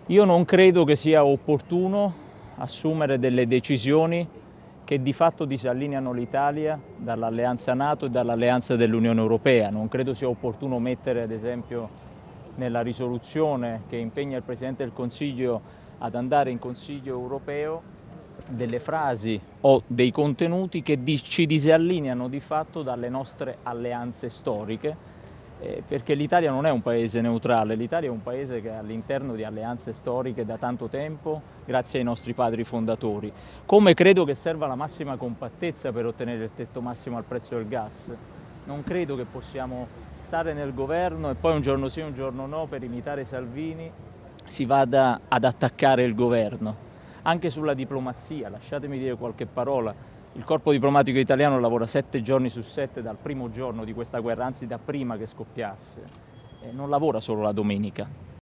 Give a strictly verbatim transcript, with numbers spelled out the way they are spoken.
Io non credo che sia opportuno assumere delle decisioni che di fatto disallineano l'Italia dall'alleanza NATO e dall'alleanza dell'Unione Europea. Non credo sia opportuno mettere, ad esempio, nella risoluzione che impegna il Presidente del Consiglio ad andare in Consiglio europeo delle frasi o dei contenuti che ci disallineano di fatto dalle nostre alleanze storiche. Eh, perché l'Italia non è un paese neutrale, l'Italia è un paese che è all'interno di alleanze storiche da tanto tempo, grazie ai nostri padri fondatori. Come credo che serva la massima compattezza per ottenere il tetto massimo al prezzo del gas. Non credo che possiamo stare nel governo e poi un giorno sì, un giorno no, per imitare Salvini, si vada ad attaccare il governo. Anche sulla diplomazia, lasciatemi dire qualche parola. Il corpo diplomatico italiano lavora sette giorni su sette dal primo giorno di questa guerra, anzi da prima che scoppiasse, e non lavora solo la domenica.